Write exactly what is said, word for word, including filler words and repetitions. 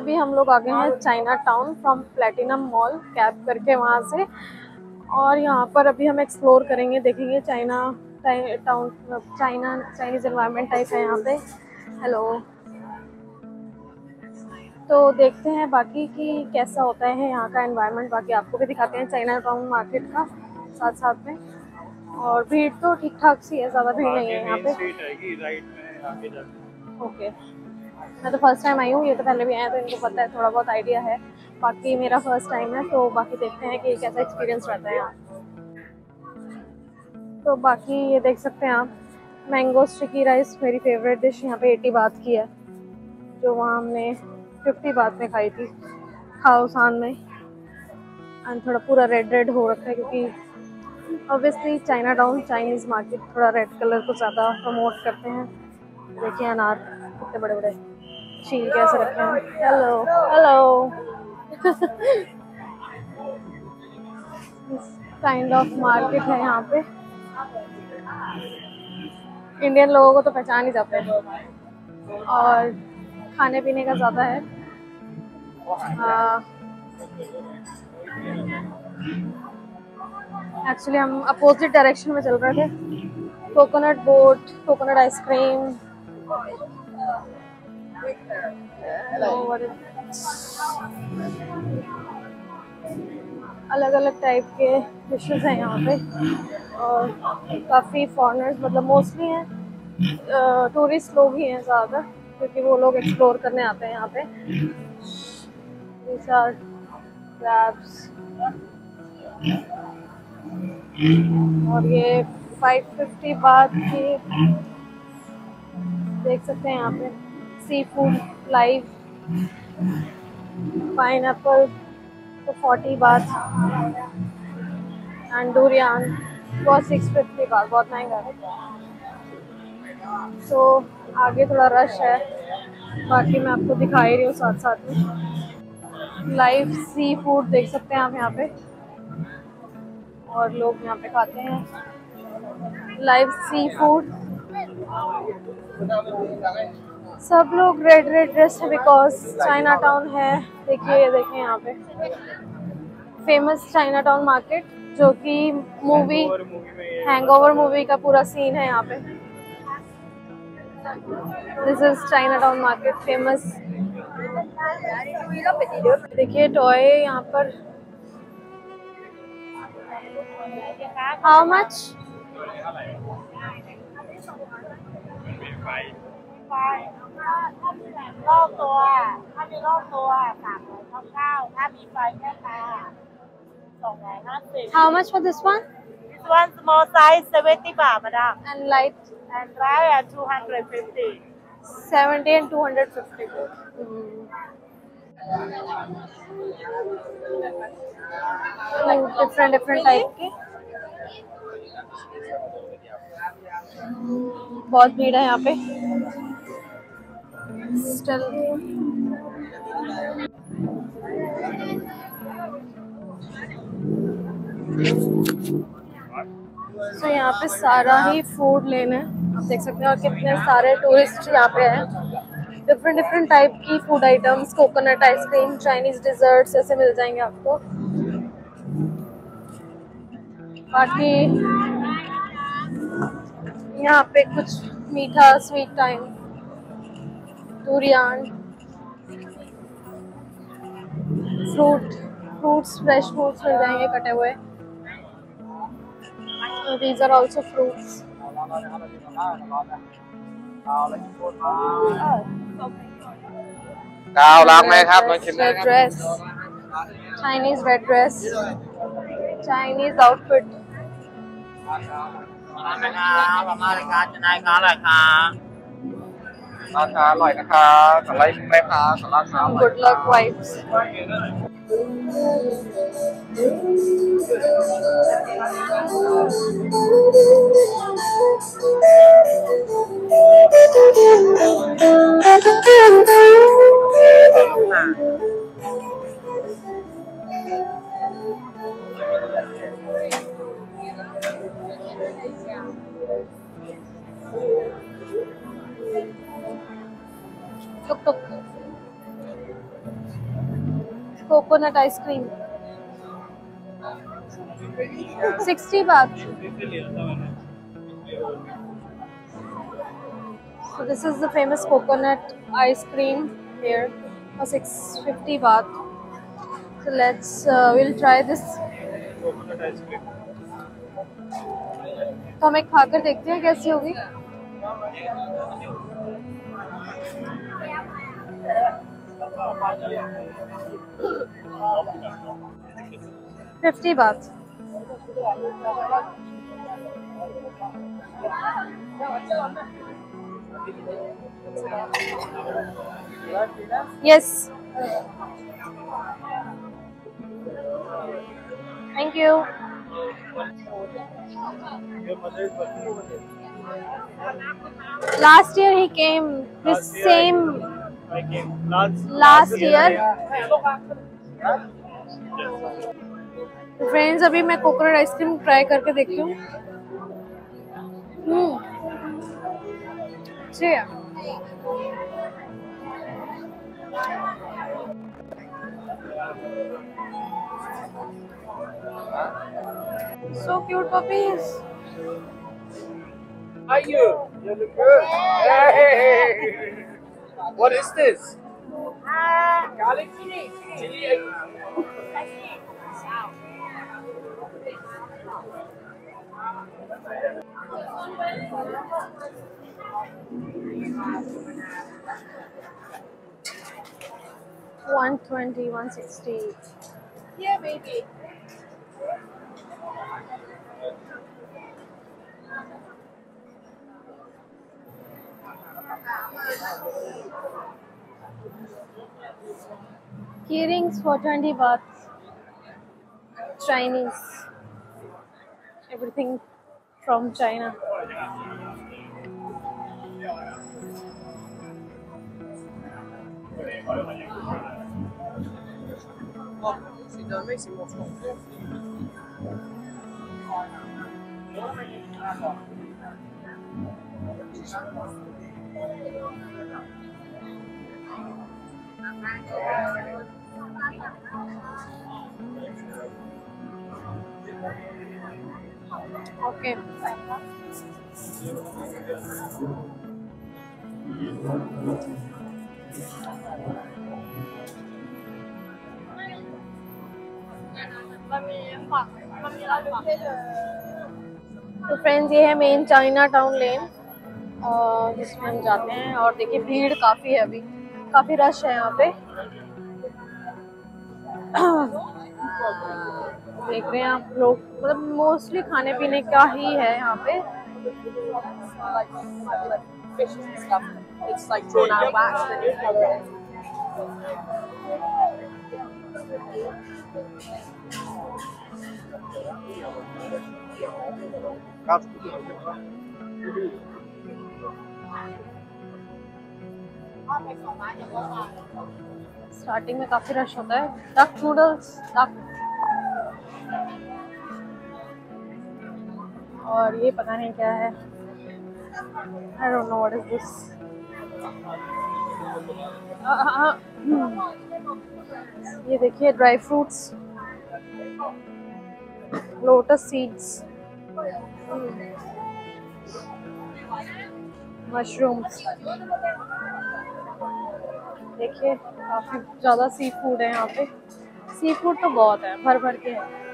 अभी हम लोग आ गए हैं Chinatown from Platinum Mall cab करके वहाँ से, और यहाँ पर अभी हम एक्सप्लोर करेंगे, देखेंगे Chinatown, China Chinese environment type है यहाँ पे। हेलो, तो देखते हैं बाकी कि कैसा होता है यहाँ का एनवायरनमेंट, बाकी आपको भी दिखाते हैं चाइना टाउन मार्केट का साथ साथ में। और भीड़ तो ठीक ठाक सी है, ज़्यादा भीड़ नहीं है यहाँ पे। ओके, मैं तो फर्स्ट टाइम आई हूँ, ये तो पहले भी आए हैं तो इनको पता है, थोड़ा बहुत आइडिया है। बाकी मेरा फर्स्ट टाइम है, तो बाकी देखते हैं कि कैसा एक्सपीरियंस रहता है यहाँ। तो बाकी ये देख सकते हैं आप, मैंगो स्टिकी राइस मेरी फेवरेट डिश यहाँ पे अस्सी बात की है, जो वहाँ हमने पचास बात में खाई थी खाओसान में। एंड थोड़ा पूरा रेड रेड हो रखा है क्योंकि obviously Chinatown Chinese market थोड़ा रेड कलर को ज़्यादा प्रमोट करते हैं। देखिए अनार कितने बड़े बड़े छील कैसे रखे हैं। Hello hello kind of market है यहाँ पे। इंडियन लोगों को तो पहचान ही जाते हैं, और खाने पीने का ज़्यादा है। एक्चुअली हम अपोजिट डायरेक्शन में चल रहे थे। कोकोनट बोट, कोकोनट आइसक्रीम, अलग अलग टाइप के डिशेस हैं यहाँ पे, और काफ़ी फॉरेनर्स, मतलब मोस्टली हैं टूरिस्ट लोग ही हैं ज़्यादा, क्योंकि वो लोग एक्सप्लोर करने आते हैं यहाँ पे। These are crabs, और ये पाँच सौ पचास बात की देख सकते हैं यहाँ पे। सी फूड लाइव पाइनएप्पल तो चालीस बात, एंड डूरियान वो छह सौ पचास बात, बहुत महंगा है। तो आगे थोड़ा रश है, बाकी मैं आपको दिखा ही रही हूँ साथ साथ में। लाइव सी फूड देख सकते हैं आप यहाँ पे, और लोग यहाँ पे खाते हैं लाइव सी फूड। सब लोग रेड रेड ड्रेस है बिकॉज चाइना टाउन है। देखिए ये देखें यहाँ पे फेमस चाइना टाउन मार्केट, जो कि मूवी हैंगओवर मूवी का पूरा सीन है यहाँ पे। This is Chinatown market famous. देखिए टॉय यहाँ पर। How much? How much for this one? This one small size seventy baht, madam. And light? And dry at two hundred fifty. seventy and two hundred fifty. Hmm. Different different type के। बहुत भीड़ है यहाँ पे still. सो so, यहाँ पे सारा ही food लेन है, आप देख सकते हैं, और कितने सारे टूरिस्ट यहाँ पे हैं। डिफरेंट डिफरेंट टाइप की food items, coconut ice cream, Chinese desserts ऐसे मिल जाएंगे आपको। बाकी यहाँ पे कुछ मीठा sweet time, durian, fruit fruits fresh fruits मिल जाएंगे कटे हुए। These are also fruits. Red dress, Chinese red dress, Chinese outfit. Good luck vibes. Tuk tuk. Coconut ice cream sixty baht. So this is the famous coconut ice cream here for six fifty baht. So let's uh, we'll try this. Coconut ice cream तो हम एक खाकर देखते हैं कैसी होगी. Fifty बात. Yes. Thank you. Last year he came. This Last year same I came last last year. Yes. Friends अभी मैं कोकोनट आइसक्रीम ट्राई करके देखती हूँ. हम्म अच्छी है. So cute puppies. Are you? You look good. Hey! What is this? Garlic chili. Chili. one twenty, one sixty. Yeah, baby. Key rings for twenty baht. Chinese. Everything from China. Okay. तो friends ये है main China town लेन जिसमें हम जाते हैं. और देखिए भीड़ काफ़ी है, अभी काफ़ी रश है यहाँ पे. देख रहे हैं आप लोग, मतलब मोस्टली खाने पीने का ही है यहाँ पे. It's like drawn out wax. Starting में काफी रश होता है. Duck noodles, duck. और ये पता नहीं क्या है. I don't know what is this. ये देखिए dry fruits, lotus seeds, mushrooms. देखिए काफी ज्यादा सी फूड है यहाँ पे. सी फूड तो बहुत है, भर भर के है.